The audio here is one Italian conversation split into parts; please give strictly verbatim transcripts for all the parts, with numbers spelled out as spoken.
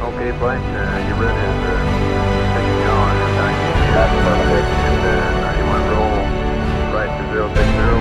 Okay, Blight, uh, your route is uh, switching on at ninety feet, and uh, now you want to roll right to zero six zero?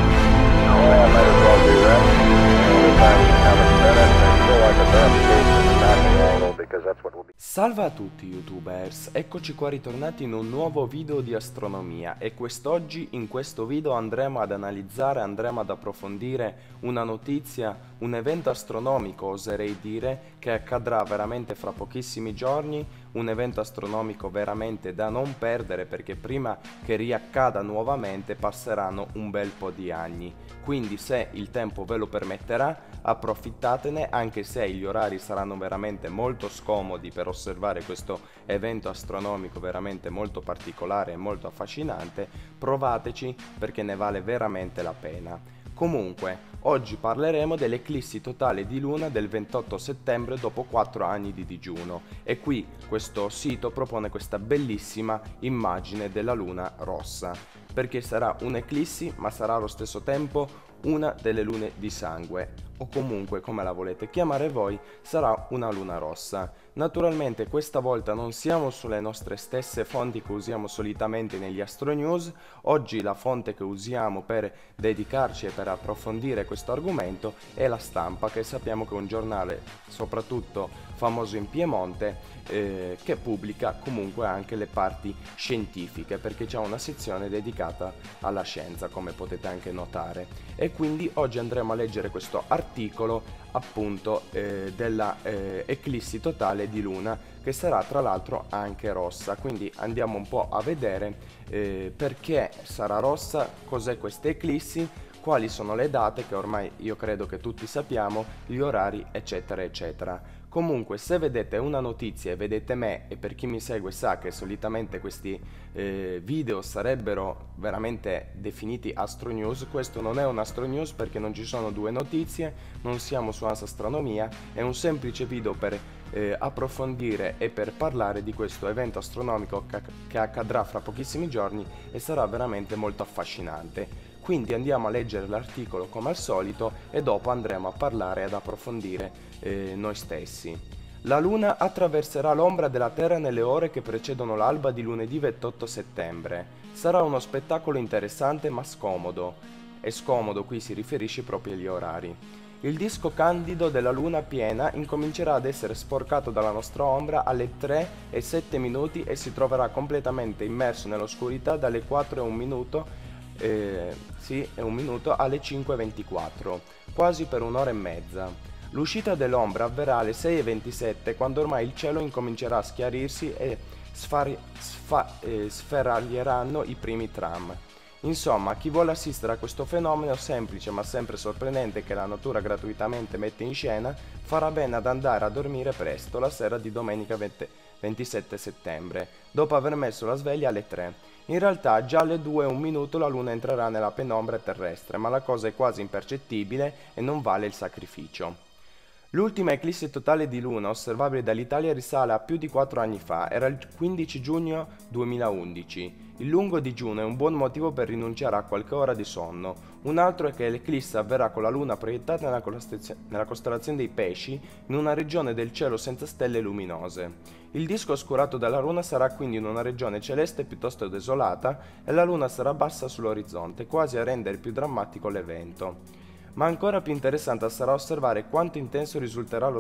No, yeah, I might as well do that. Uh, this time we have a minute, and I feel like a verification of the mapping angle, because that's what we'll be... Salve a tutti youtubers, eccoci qua ritornati in un nuovo video di astronomia e quest'oggi in questo video andremo ad analizzare, andremo ad approfondire una notizia, un evento astronomico oserei dire, che accadrà veramente fra pochissimi giorni, un evento astronomico veramente da non perdere perché prima che riaccada nuovamente passeranno un bel po' di anni, quindi se il tempo ve lo permetterà approfittatene, anche se gli orari saranno veramente molto scomodi per osservare questo evento astronomico veramente molto particolare e molto affascinante. Provateci perché ne vale veramente la pena. Comunque, oggi parleremo dell'eclissi totale di luna del ventotto settembre dopo quattro anni di digiuno e qui questo sito propone questa bellissima immagine della luna rossa, perché sarà un'eclissi ma sarà allo stesso tempo una delle lune di sangue, o comunque come la volete chiamare voi, sarà una luna rossa. Naturalmente questa volta non siamo sulle nostre stesse fonti che usiamo solitamente negli Astro News. Oggi la fonte che usiamo per dedicarci e per approfondire questo argomento è La Stampa, che sappiamo che è un giornale soprattutto famoso in Piemonte, eh, che pubblica comunque anche le parti scientifiche, perché c'è una sezione dedicata alla scienza, come potete anche notare. E quindi oggi andremo a leggere questo articolo appunto eh, della eh, eclissi totale di luna, che sarà tra l'altro anche rossa. Quindi andiamo un po' a vedere eh, perché sarà rossa, cos'è questa eclissi, quali sono le date, che ormai io credo che tutti sappiamo, gli orari eccetera eccetera. Comunque, se vedete una notizia e vedete me, e per chi mi segue sa che solitamente questi eh, video sarebbero veramente definiti Astro News, questo non è un Astro News perché non ci sono due notizie, non siamo su Asa Astronomia, è un semplice video per eh, approfondire e per parlare di questo evento astronomico che, che accadrà fra pochissimi giorni e sarà veramente molto affascinante. Quindi andiamo a leggere l'articolo come al solito e dopo andremo a parlare e ad approfondire eh, noi stessi. La Luna attraverserà l'ombra della Terra nelle ore che precedono l'alba di lunedì ventotto settembre. Sarà uno spettacolo interessante ma scomodo. E scomodo qui si riferisce proprio agli orari. Il disco candido della Luna piena incomincerà ad essere sporcato dalla nostra ombra alle tre e sette minuti e si troverà completamente immerso nell'oscurità dalle quattro e un minuto Eh, sì, è un minuto alle cinque e ventiquattro, quasi per un'ora e mezza. L'uscita dell'ombra avverrà alle sei e ventisette, quando ormai il cielo incomincerà a schiarirsi e sfari, sfa, eh, sferaglieranno i primi tram. Insomma, chi vuole assistere a questo fenomeno semplice ma sempre sorprendente che la natura gratuitamente mette in scena, farà bene ad andare a dormire presto la sera di domenica ventisette settembre, dopo aver messo la sveglia alle tre. In realtà già alle due e un minuto la Luna entrerà nella penombra terrestre, ma la cosa è quasi impercettibile e non vale il sacrificio. L'ultima eclissi totale di Luna osservabile dall'Italia risale a più di quattro anni fa, era il quindici giugno duemilaundici. Il lungo digiuno è un buon motivo per rinunciare a qualche ora di sonno. Un altro è che l'eclissi avverrà con la Luna proiettata nella, nella costellazione dei Pesci, in una regione del cielo senza stelle luminose. Il disco oscurato dalla Luna sarà quindi in una regione celeste piuttosto desolata e la Luna sarà bassa sull'orizzonte, quasi a rendere più drammatico l'evento. Ma ancora più interessante sarà osservare quanto intenso risulterà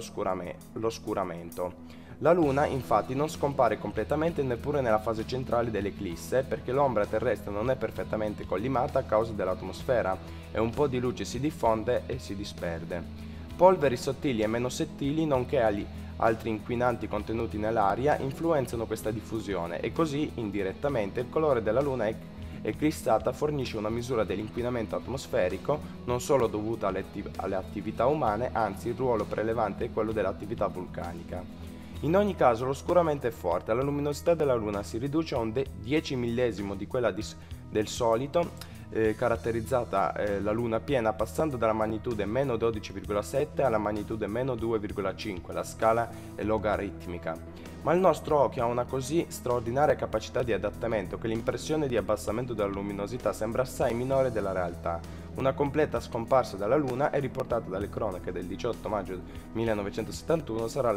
l'oscuramento. La Luna infatti non scompare completamente neppure nella fase centrale dell'eclisse, perché l'ombra terrestre non è perfettamente collimata a causa dell'atmosfera e un po' di luce si diffonde e si disperde. Polveri sottili e meno sottili, nonché agli altri inquinanti contenuti nell'aria, influenzano questa diffusione e così, indirettamente, il colore della Luna eclissata fornisce una misura dell'inquinamento atmosferico, non solo dovuta alle, attiv- alle attività umane, anzi il ruolo prelevante è quello dell'attività vulcanica. In ogni caso l'oscuramento è forte, la luminosità della Luna si riduce a un dieci millesimo di quella di, del solito, eh, caratterizzata eh, la Luna piena passando dalla magnitude meno dodici virgola sette alla magnitude meno due virgola cinque, la scala è logaritmica. Ma il nostro occhio ha una così straordinaria capacità di adattamento che l'impressione di abbassamento della luminosità sembra assai minore della realtà. Una completa scomparsa dalla Luna è riportata dalle cronache del diciotto maggio millenovecentosettantuno, sarà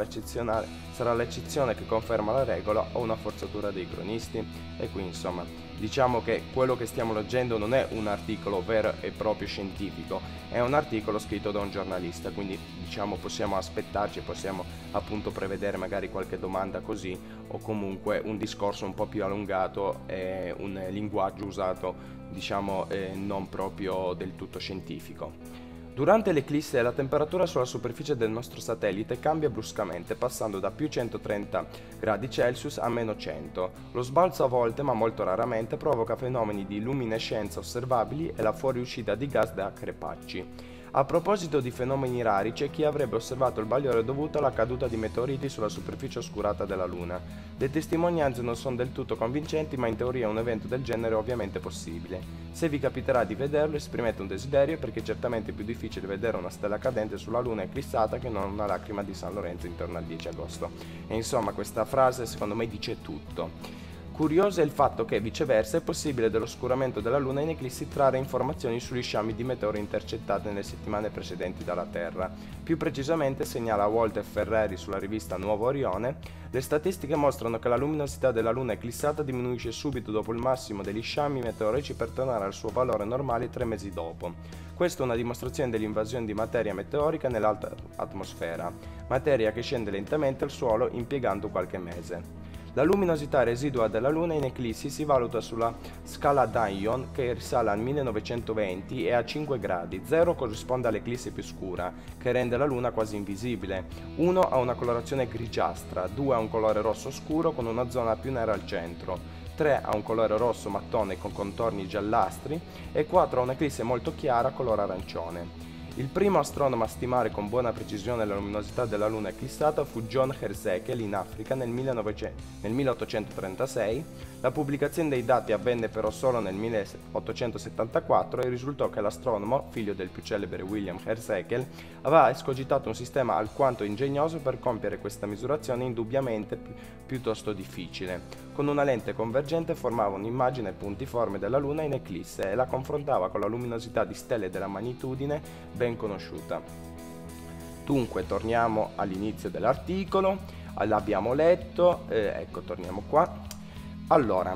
sarà l'eccezione che conferma la regola o una forzatura dei cronisti? E qui insomma diciamo che quello che stiamo leggendo non è un articolo vero e proprio scientifico, è un articolo scritto da un giornalista, quindi diciamo possiamo aspettarci, possiamo appunto prevedere magari qualche domanda così, o comunque un discorso un po' più allungato e un linguaggio usato diciamo eh, non proprio del tutto scientifico. Durante l'eclisse la temperatura sulla superficie del nostro satellite cambia bruscamente, passando da più centotrenta gradi Celsius a meno cento. Lo sbalzo a volte, ma molto raramente, provoca fenomeni di luminescenza osservabili e la fuoriuscita di gas da crepacci. A proposito di fenomeni rari, c'è chi avrebbe osservato il bagliore dovuto alla caduta di meteoriti sulla superficie oscurata della Luna. Le testimonianze non sono del tutto convincenti, ma in teoria un evento del genere è ovviamente possibile. Se vi capiterà di vederlo, esprimete un desiderio, perché è certamente più difficile vedere una stella cadente sulla Luna eclissata che non una lacrima di San Lorenzo intorno al dieci agosto. E insomma, questa frase secondo me dice tutto. Curioso è il fatto che, viceversa, è possibile dall'oscuramento della Luna in eclissi trarre informazioni sugli sciami di meteori intercettate nelle settimane precedenti dalla Terra. Più precisamente, segnala Walter Ferreri sulla rivista Nuovo Orione, le statistiche mostrano che la luminosità della Luna eclissata diminuisce subito dopo il massimo degli sciami meteorici per tornare al suo valore normale tre mesi dopo. Questa è una dimostrazione dell'invasione di materia meteorica nell'alta atmosfera, materia che scende lentamente al suolo impiegando qualche mese. La luminosità residua della Luna in eclissi si valuta sulla scala Dion, che risale al millenovecentoventi e a cinque gradi. zero corrisponde all'eclisse più scura, che rende la Luna quasi invisibile. uno ha una colorazione grigiastra, due ha un colore rosso scuro con una zona più nera al centro, tre ha un colore rosso mattone con contorni giallastri e quattro ha un'eclisse molto chiara color arancione. Il primo astronomo a stimare con buona precisione la luminosità della Luna eclissata fu John Herschel in Africa nel, nel milleottocentotrentasei. La pubblicazione dei dati avvenne però solo nel milleottocentosettantaquattro e risultò che l'astronomo, figlio del più celebre William Herschel, aveva escogitato un sistema alquanto ingegnoso per compiere questa misurazione indubbiamente pi piuttosto difficile. Con una lente convergente formava un'immagine puntiforme della Luna in eclisse e la confrontava con la luminosità di stelle della magnitudine ben conosciuta. Dunque torniamo all'inizio dell'articolo, l'abbiamo letto, eh, ecco torniamo qua. Allora,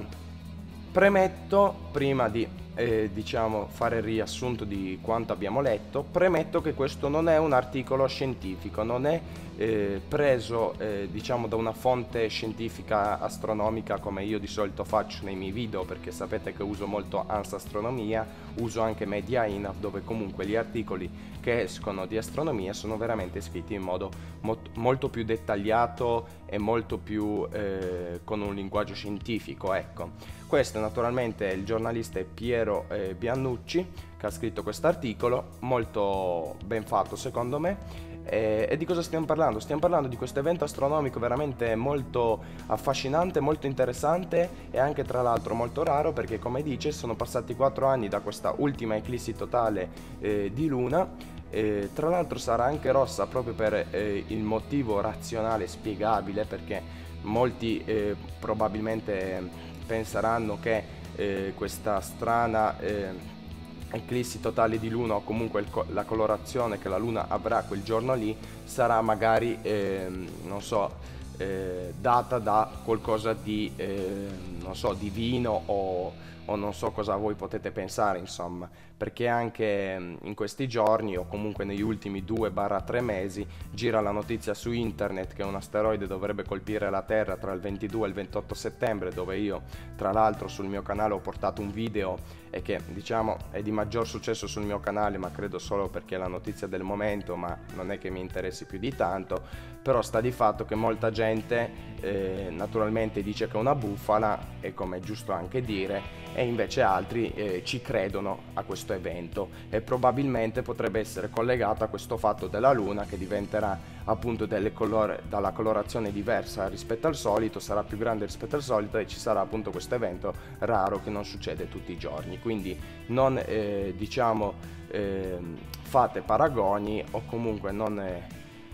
premetto, prima di eh, diciamo fare il riassunto di quanto abbiamo letto, premetto che questo non è un articolo scientifico, non è eh, preso eh, diciamo da una fonte scientifica astronomica come io di solito faccio nei miei video, perché sapete che uso molto Ansa Astronomia, uso anche Mediaina, dove comunque gli articoli che escono di astronomia sono veramente scritti in modo mo molto più dettagliato e molto più eh, con un linguaggio scientifico, ecco. Questo naturalmente è il giornalista Piero eh, Biannucci che ha scritto questo articolo, molto ben fatto secondo me. E, e di cosa stiamo parlando? Stiamo parlando di questo evento astronomico veramente molto affascinante, molto interessante e anche tra l'altro molto raro, perché come dice sono passati quattro anni da questa ultima eclissi totale eh, di Luna. Eh, tra l'altro sarà anche rossa proprio per eh, il motivo razionale spiegabile, perché molti eh, probabilmente penseranno che eh, questa strana eh, eclissi totale di Luna, o comunque il co la colorazione che la Luna avrà quel giorno lì, sarà magari eh, non so eh, data da qualcosa di eh, non so divino o, o non so cosa voi potete pensare, insomma, perché anche in questi giorni o comunque negli ultimi due tre mesi gira la notizia su internet che un asteroide dovrebbe colpire la Terra tra il ventidue e il ventotto settembre, dove io tra l'altro sul mio canale ho portato un video e che diciamo è di maggior successo sul mio canale, ma credo solo perché è la notizia del momento, ma non è che mi interessi più di tanto. Però sta di fatto che molta gente eh, naturalmente dice che è una bufala, e come è giusto anche dire, e invece altri eh, ci credono a questo evento, e probabilmente potrebbe essere collegato a questo fatto della Luna, che diventerà appunto delle colore, dalla colorazione diversa rispetto al solito, sarà più grande rispetto al solito e ci sarà appunto questo evento raro che non succede tutti i giorni. Quindi non eh, diciamo eh, fate paragoni, o comunque non, eh,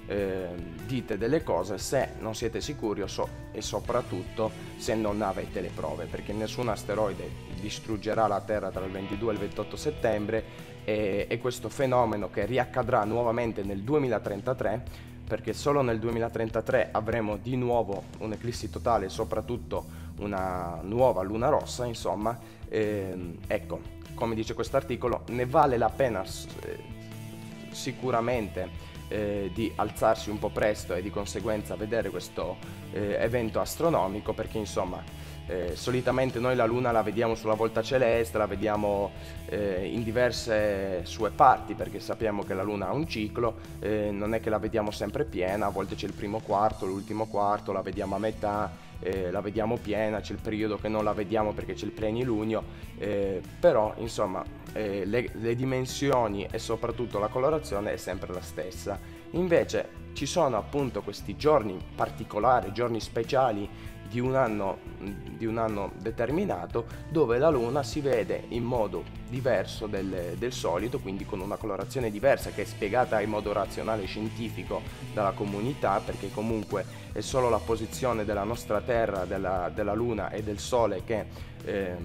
eh, dite delle cose se non siete sicuri o so, e soprattutto se non avete le prove, perché nessun asteroide distruggerà la Terra tra il ventidue e il ventotto settembre e, e questo fenomeno che riaccadrà nuovamente nel duemilatrentatré, perché solo nel duemilatrentatré avremo di nuovo un'eclissi totale e soprattutto una nuova luna rossa, insomma, ehm, ecco, come dice quest'articolo, ne vale la pena eh, sicuramente eh, di alzarsi un po' presto e di conseguenza vedere questo eh, evento astronomico, perché insomma eh, solitamente noi la luna la vediamo sulla volta celeste, la vediamo eh, in diverse sue parti, perché sappiamo che la luna ha un ciclo, eh, non è che la vediamo sempre piena, a volte c'è il primo quarto, l'ultimo quarto, la vediamo a metà, Eh, la vediamo piena, c'è il periodo che non la vediamo perché c'è il plenilunio, eh, però insomma eh, le, le dimensioni e soprattutto la colorazione è sempre la stessa. Invece ci sono appunto questi giorni particolari, giorni speciali di un anno, di un anno determinato, dove la luna si vede in modo diverso del, del solito, quindi con una colorazione diversa che è spiegata in modo razionale e scientifico dalla comunità, perché comunque è solo la posizione della nostra Terra, della, della luna e del sole che ehm,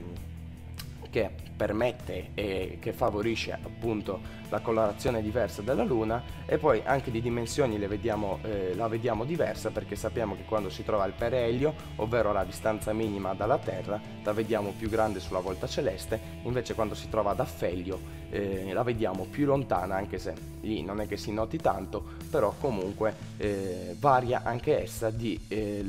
che permette e che favorisce appunto la colorazione diversa della luna, e poi anche di dimensioni le vediamo, eh, la vediamo diversa, perché sappiamo che quando si trova al perielio, ovvero la distanza minima dalla Terra, la vediamo più grande sulla volta celeste, invece quando si trova ad affelio eh, la vediamo più lontana, anche se lì non è che si noti tanto, però comunque eh, varia anche essa di, eh,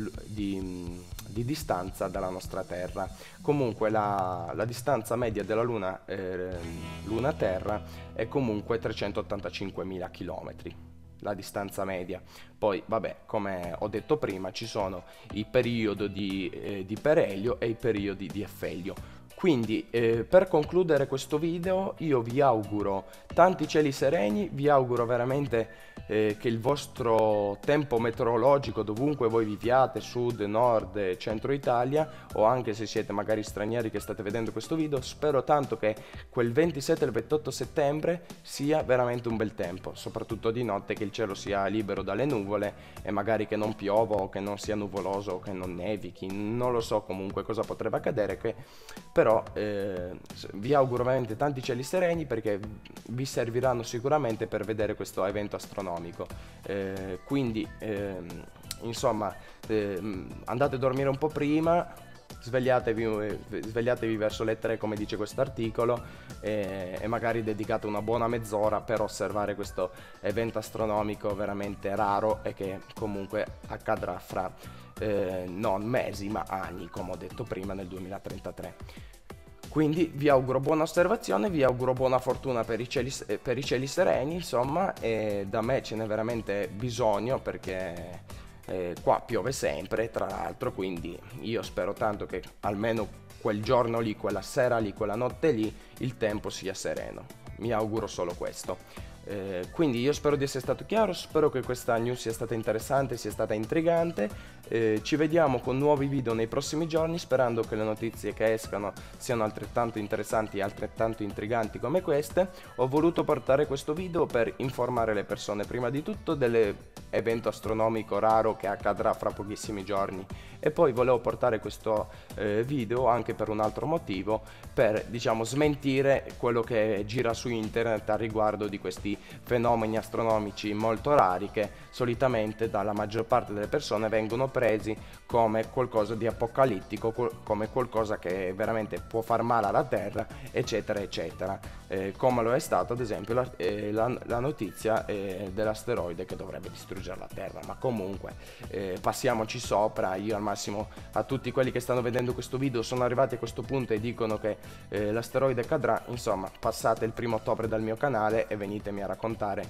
di di distanza dalla nostra Terra. Comunque la, la distanza media della Luna, eh, Luna Terra è comunque trecentottantacinquemila chilometri, la distanza media. Poi vabbè, come ho detto prima, ci sono i periodi di, eh, di perielio e i periodi di affelio. Quindi eh, per concludere questo video io vi auguro tanti cieli sereni, vi auguro veramente eh, che il vostro tempo meteorologico, dovunque voi viviate, sud, nord, centro Italia, o anche se siete magari stranieri che state vedendo questo video, spero tanto che quel ventisette e il ventotto settembre sia veramente un bel tempo, soprattutto di notte, che il cielo sia libero dalle nuvole e magari che non piova o che non sia nuvoloso o che non nevichi, non lo so comunque cosa potrebbe accadere, che però Però eh, vi auguro veramente tanti cieli sereni, perché vi serviranno sicuramente per vedere questo evento astronomico. Eh, quindi eh, insomma eh, andate a dormire un po' prima, svegliatevi, svegliatevi verso le tre come dice quest'articolo, e, e magari dedicate una buona mezz'ora per osservare questo evento astronomico veramente raro e che comunque accadrà fra eh, non mesi ma anni, come ho detto prima, nel duemilatrentatré. Quindi vi auguro buona osservazione, vi auguro buona fortuna per i cieli, per i cieli sereni, insomma, e da me ce n'è veramente bisogno, perché eh, qua piove sempre, tra l'altro, quindi io spero tanto che almeno quel giorno lì, quella sera lì, quella notte lì, il tempo sia sereno. Mi auguro solo questo. Eh, quindi io spero di essere stato chiaro, spero che questa news sia stata interessante, sia stata intrigante. Eh, ci vediamo con nuovi video nei prossimi giorni, sperando che le notizie che escano siano altrettanto interessanti e altrettanto intriganti come queste. Ho voluto portare questo video per informare le persone prima di tutto dell'evento astronomico raro che accadrà fra pochissimi giorni, e poi volevo portare questo eh, video anche per un altro motivo, per diciamo smentire quello che gira su internet a riguardo di questi fenomeni astronomici molto rari, che solitamente dalla maggior parte delle persone vengono presi come qualcosa di apocalittico, come qualcosa che veramente può far male alla Terra, eccetera eccetera, eh, come lo è stato ad esempio la, eh, la, la notizia eh, dell'asteroide che dovrebbe distruggere la Terra. Ma comunque eh, passiamoci sopra. Io al massimo, a tutti quelli che stanno vedendo questo video, sono arrivati a questo punto e dicono che eh, l'asteroide cadrà, insomma, passate il primo ottobre dal mio canale e venitemi a raccontare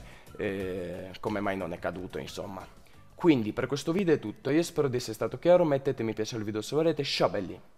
eh, come mai non è caduto, insomma. Quindi per questo video è tutto, io spero di essere stato chiaro, mettete mi piace al video se volete, ciao belli!